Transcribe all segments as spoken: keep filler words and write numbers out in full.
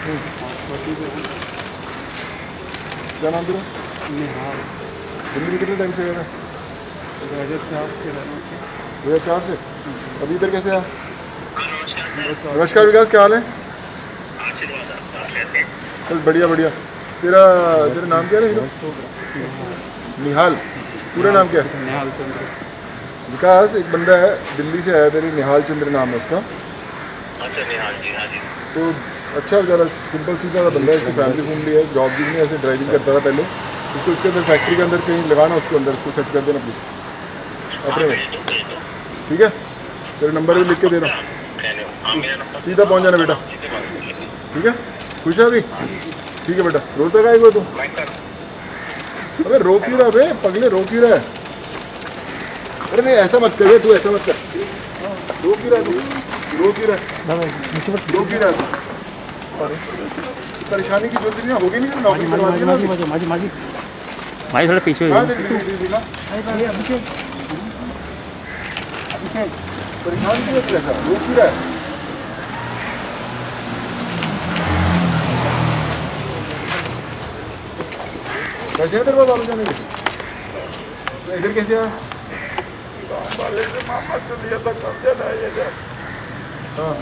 क्या नाम तेरा? निहाल। दिल्ली में कितने टाइम से गया? दो हज़ार चार से रहना से। दो हज़ार चार से। अभी इधर कैसे आया? नमस्कार विकास, क्या हाल है? चल बढ़िया बढ़िया। तेरा तेरा नाम क्या है? निहाल। पूरा नाम क्या है? निहाल चंद्र। विकास, एक बंदा है दिल्ली से आया, तेरी निहाल चंद्र नाम है उसका। अच्छा निहाल जी, हाँ जी। तो अच्छा ज़रा सिंपल सीधा सा बंदा है, इसकी फैमिली फैमिली है, जॉब भी नहीं, ऐसे ड्राइविंग करता था पहले। उसको उसके अंदर फैक्ट्री के अंदर कहीं लगाना, उसके अंदर इसको सेट कर देना प्लीज़ अपने में, ठीक है? तेरा नंबर भी लिख के दे रहा हूँ, सीधा पहुँच जाना बेटा, ठीक है? खुश है अभी? ठीक है बेटा। रोता का है तू? अबे रो क्यों रहा है पगले, रो क्यों रहा है? अरे नहीं ऐसा मत कर, तू ऐसा मत कर, रो क्यों रहा है तू? रो क्यों रहा है? रो क्यों रहा है? परेशानी की जरूरत नहीं होगी, नहीं नौकरी करवा दी ना। माजी माजी भाई थोड़ा पीछे हाँ देख देख देखा अभिषेक, अभिषेक परेशान क्यों है? रो क्यों रहा है? कैसे है तेरे पास आलू जाने के? इधर कैसे आया? वाले से मामा को दिया था कब्जा नहीं है। हाँ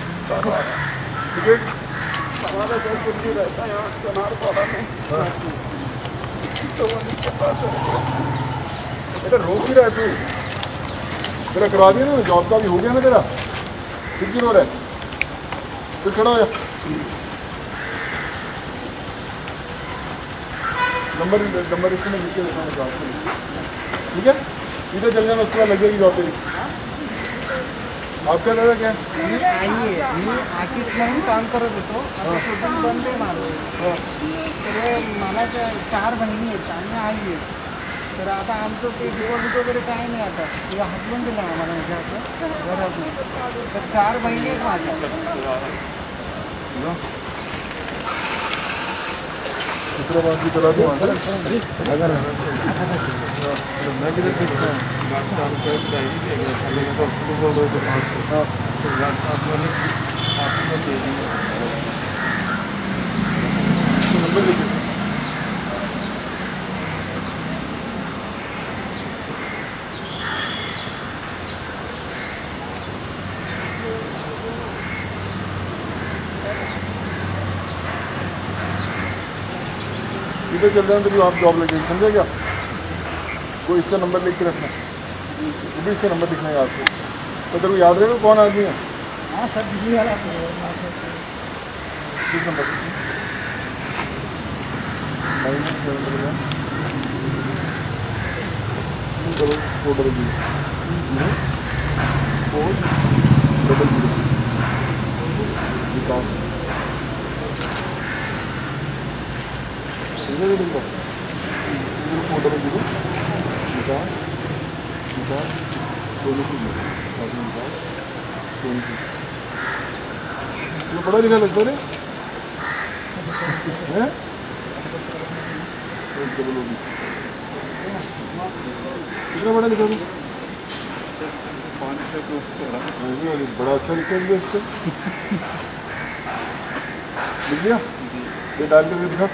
टिकट हमारा सर सुर्खी रहता है यहाँ सोनार वाला में। हाँ तो वो इसके पास है। बेटा रो क्यों रहा है तू? तेरा करवा दिया ना जॉब का, भी हो गया ना तेरा, फिर क्यों रो रहा है? फिर खड़ा हो जा। नंबर नंबर इसमें लिख के देता हूँ, ठीक है? इधर चल जाना, उसके बाद लग जाएगी जॉब तेरी। आपका लगा क्या? आइए मी आर्टिस्ट म्हणून काम करत होतो, आता शूटिंग बंद आहे माझं. तर मला त्या चार बहिणी आहेत आणि आई आहे. तर आता आमचं ते डिपॉझिट वगैरे काही नाही, आता ते हसबंड दिलं आम्हाला, म्हणजे असं गरज नाही. तर चार बहिणी आहेत माझ्या. दूसरा बात भी चला दूँ अगर मैं किधर देखता हूँ नंबर लिखिए। इधर चल जाए तो भी आप जॉब लगेगी, समझे क्या? कोई इसका नंबर लिख के रखना, वो भी इसका नंबर लिखना है आपको, तो तेरे को याद रहेगा कौन आदमी है। हाँ सर दिल्ली वाला किस number? Nine seven double one double four double zero four double zero Vikas. इधर देखो, इधर four double zero Vikas Vikas Sonu की विकास सोनू की। ये पढ़ा लिखा लगता है हैं? कितना बड़ा लिखा? पाँच छः दोस्त बड़ा अच्छा लिखा है इससे। लिख लिया? ये डाल के दिखा।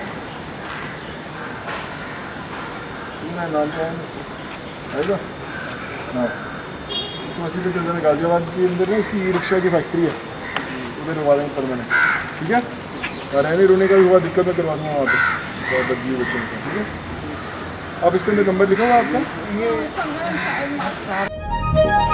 नाम क्या है? आएगा? हाँ, इसको वैसे पे चल जाना, गाजियाबाद के अंदर ना इसकी ई रिक्शा की फैक्ट्री है, उधर करवा देंगे पर मैंने, ठीक है? रहने रोने का भी हुआ दिक्कत में करवा दूँगा वहाँ पे, बहुत बदली बच्चों का, ठीक है? आप इसके अंदर नंबर लिखा हुआ आपका? ये